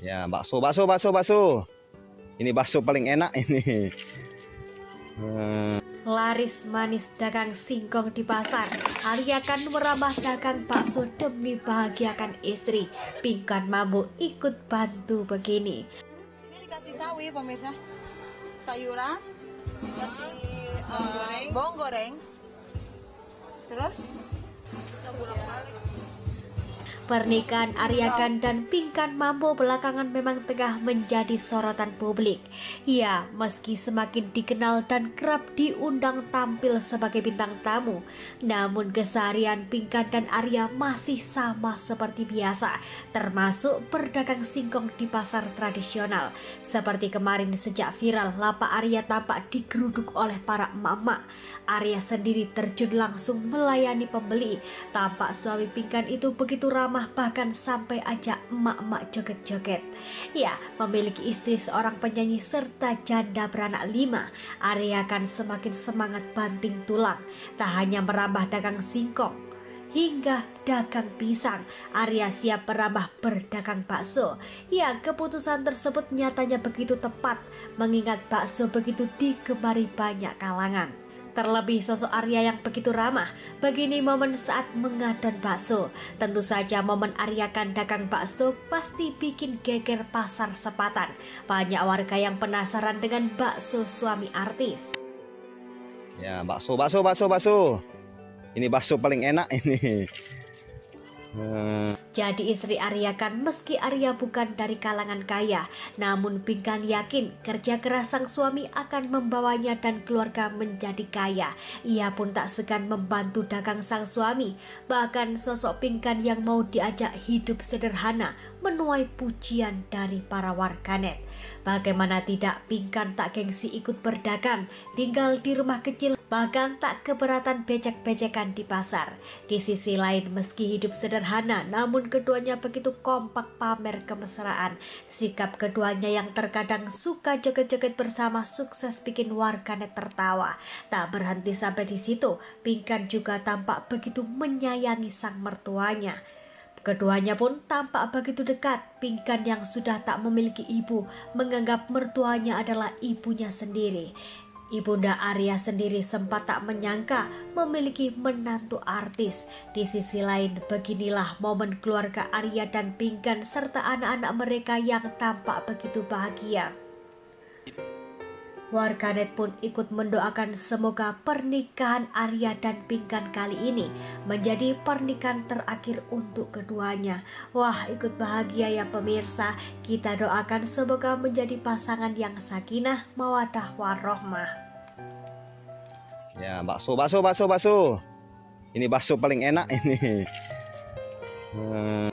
Ya, bakso, bakso, bakso, bakso. Ini bakso paling enak ini. Laris manis dagang singkong di pasar, Arya akan merambah dagang bakso demi bahagiakan istri. Pingkan mampu ikut bantu begini. Ini dikasih sawi pemirsa, sayuran, dikasih bawang goreng, terus Pernikahan Aryakan dan Pingkan Mambo belakangan memang tengah menjadi sorotan publik. Ya, meski semakin dikenal dan kerap diundang tampil sebagai bintang tamu, namun keseharian Pingkan dan Arya masih sama seperti biasa, termasuk berdagang singkong di pasar tradisional. Seperti kemarin sejak viral lapak Arya tampak digeruduk oleh para emak-emak, Arya sendiri terjun langsung melayani pembeli. Tampak suami Pingkan itu begitu ramah, bahkan sampai ajak emak-emak joget-joget. Ya, memiliki istri seorang penyanyi serta janda beranak 5, Arya akan semakin semangat banting tulang. Tak hanya merambah dagang singkong, hingga dagang pisang, Arya siap merambah berdagang bakso. Ya, keputusan tersebut nyatanya begitu tepat, mengingat bakso begitu digemari banyak kalangan. Terlebih sosok Arya yang begitu ramah, begini momen saat mengadon bakso. Tentu saja momen Arya kan dagang bakso pasti bikin geger pasar Sepatan. Banyak warga yang penasaran dengan bakso suami artis. Ya, bakso, bakso, bakso, bakso. Ini bakso paling enak ini. Jadi istri Arya kan meski Arya bukan dari kalangan kaya, namun Pingkan yakin kerja keras sang suami akan membawanya dan keluarga menjadi kaya. Ia pun tak segan membantu dagang sang suami. Bahkan sosok Pingkan yang mau diajak hidup sederhana menuai pujian dari para warganet. Bagaimana tidak, Pingkan tak gengsi ikut berdagang, tinggal di rumah kecil, bahkan tak keberatan becek-becekan di pasar. Di sisi lain, meski hidup sederhana, namun keduanya begitu kompak pamer kemesraan. Sikap keduanya yang terkadang suka joget-joget bersama sukses bikin warganet tertawa. Tak berhenti sampai di situ, Pingkan juga tampak begitu menyayangi sang mertuanya. Keduanya pun tampak begitu dekat. Pingkan yang sudah tak memiliki ibu menganggap mertuanya adalah ibunya sendiri. Ibunda Arya sendiri sempat tak menyangka memiliki menantu artis. Di sisi lain, beginilah momen keluarga Arya dan Pingkan serta anak-anak mereka yang tampak begitu bahagia. Warganet pun ikut mendoakan semoga pernikahan Arya dan Pingkan kali ini menjadi pernikahan terakhir untuk keduanya. Wah, ikut bahagia ya pemirsa. Kita doakan semoga menjadi pasangan yang sakinah, mawaddah warohmah. Ya, bakso, bakso, bakso, bakso. Ini bakso paling enak ini.